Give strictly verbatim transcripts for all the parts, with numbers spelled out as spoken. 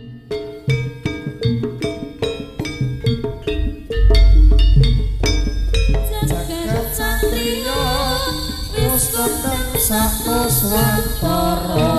Jagat satriya wis kondang sakoswantara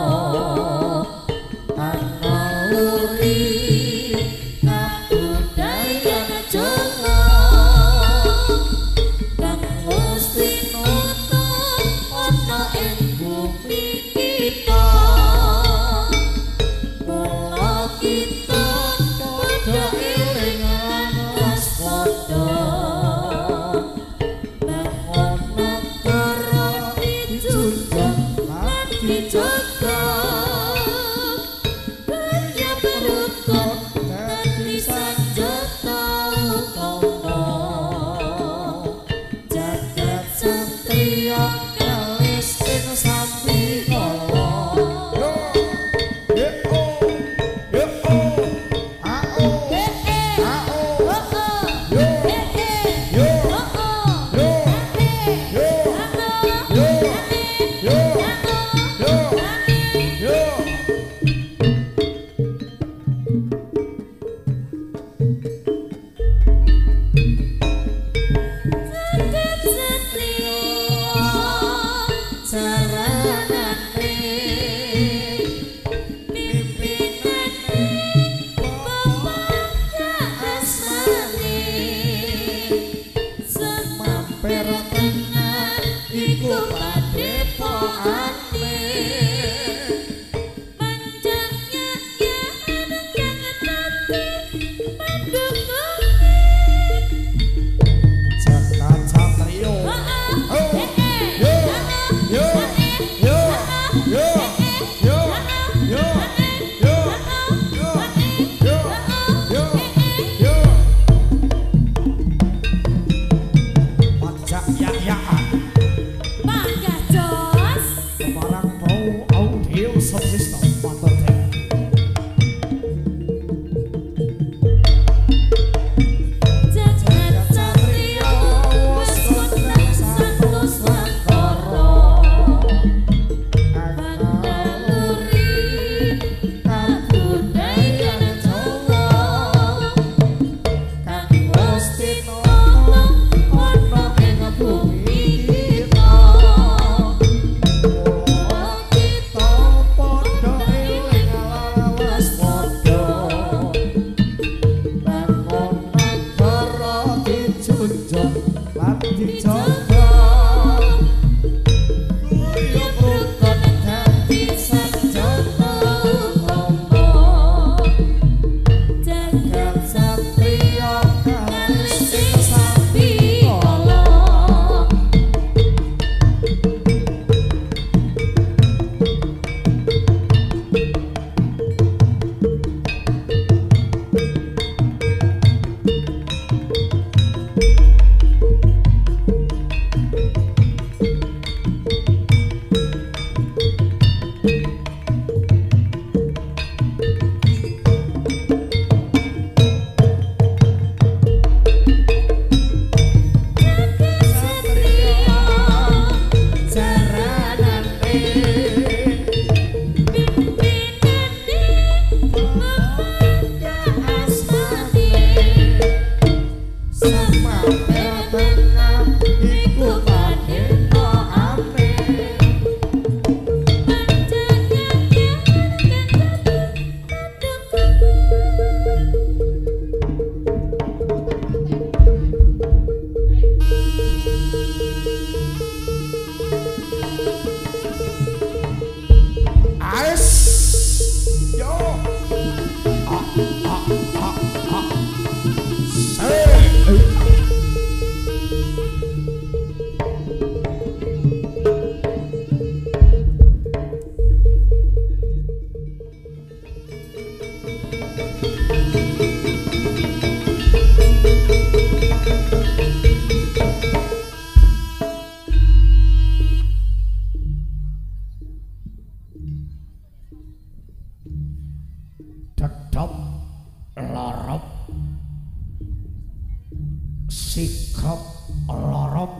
sikap lorong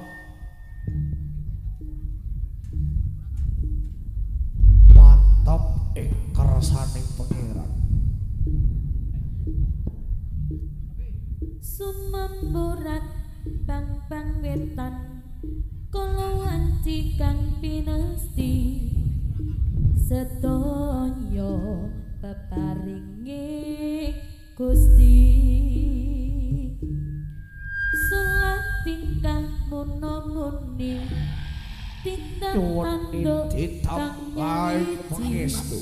mantap ing kersaning pangeran. memburat bang-bang wetan kulawanci kang pinesti sedaya peparinge Gusti salat tingkah muno-muni tindak tanduk kang pangestu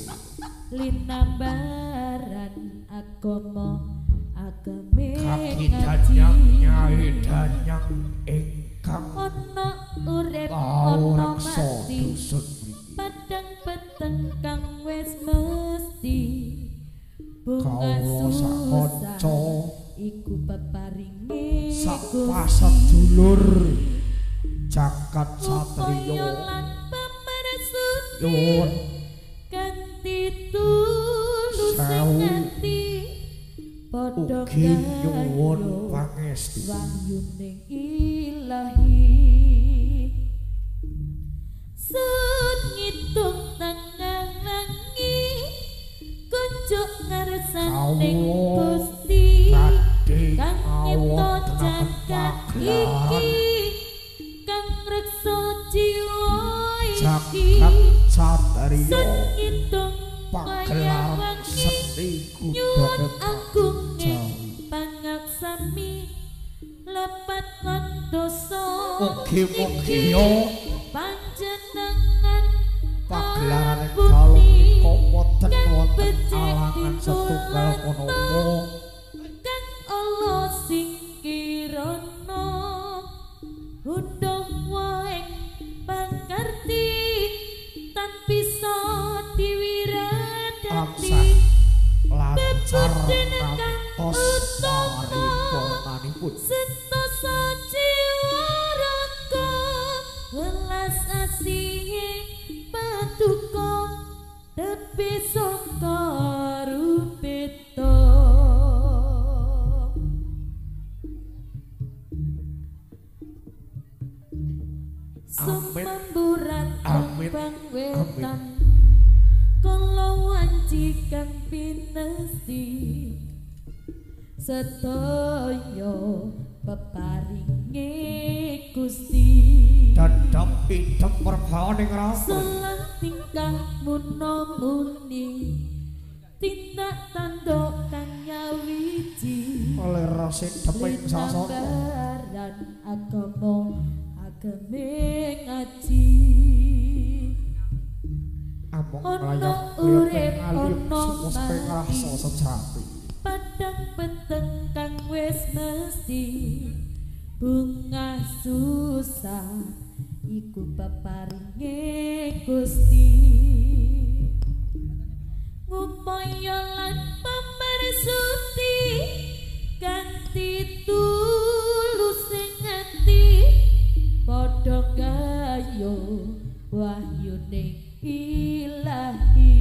linambaran agama agame kaki danyang nyai danyang ingkang ana urip ana mati dusun padang peteng kang wis mesti bunga susah iku peparinge sapasat dulur jagat satriya lan pameresut nyuwun kanthi tulus ati padha nyuwun pangestu wahyuning ilahi sun ngitung tengah langi kunjuk ngarsaning Gusti kang nyipta jagat iki kang reksa jiwa iki satriya sun ngitung pagelaran seni nyuwun kuda agung pangaksami lepat lan dosa mugi-mugi panjenengan pagelaran kalung menika wonten wonten alangan setunggal menapa kang Allah sing kirana unduh wae pangkarti tan bisa diwiradati lancar ngantos paripurnanipun sentosa jiwa raga welas asihe paduka tepi saka rupita sumemburat bang wetan kulawanci kang pinesti sedaya peparinge Gusti dadap idem merbaning rasa salah tingkah muno-muni tindak tanduk kang nyawiji oleh rasa deping sasana linambaran agama agame ngaji among ana layak urip alim ana sumos pengrasa mati sejati padang peteng kang wis mesti bunga susah iku peparinge Gusti ngupaya lan pamersuti kanthi tulus ati padha gayo wahyuning ilahi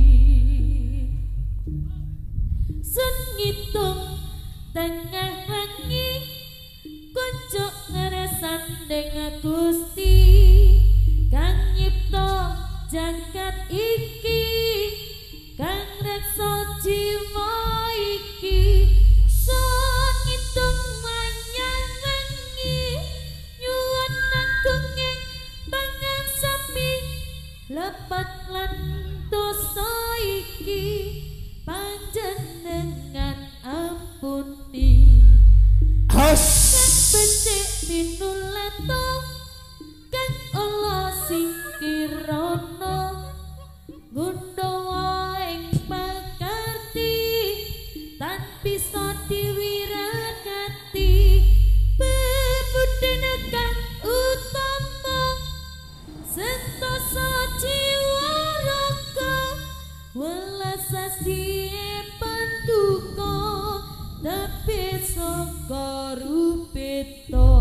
sun ngitung tengah wengi kunjuk ngeresanding Gusti kang nyipta jagat iki kang reksa jiwa iki sun ngitung manyang wengi nyuwun agung pangaksami lepat lan dosa iki panjenengan ampuni has becik tinulato kang Allah sing kirana ngundhawa ing pakarti tan bisa diwiradati bebudene kang utama sentosa jiwa raga welas asihe penduka tapi saka rupita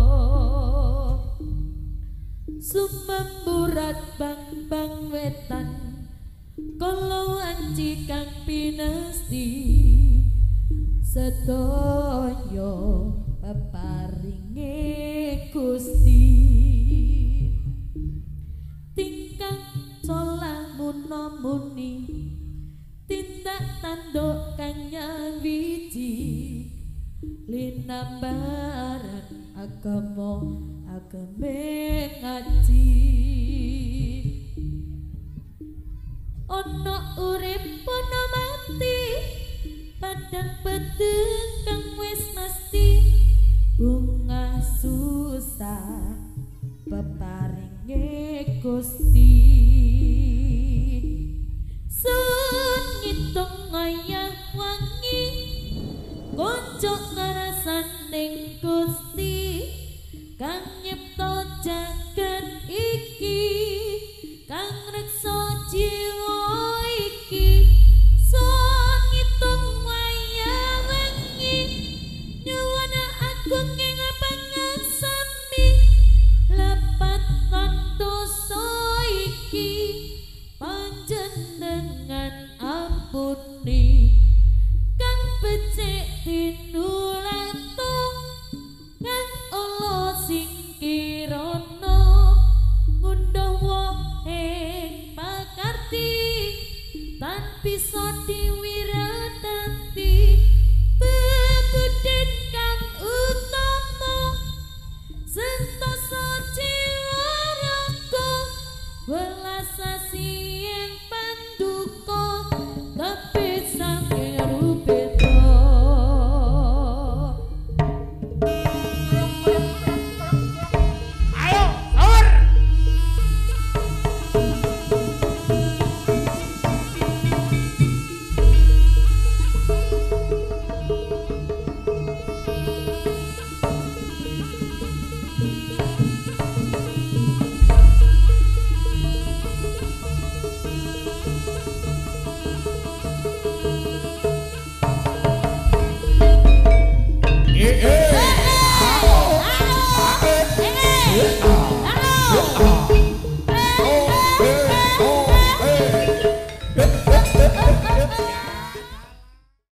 sumemburat bang-bang wetan kulawanci kang pinesti sedaya peparinge Gusti tingkah solah muno-muni tindak tanduk kang nyawiji linambaran agama agame ngaji ono urip ono mati padang bedeng kang wis mesti bunga susah peparinge Gusti sun ngitung ayah wangi kocok ngarasan ning Gusti kang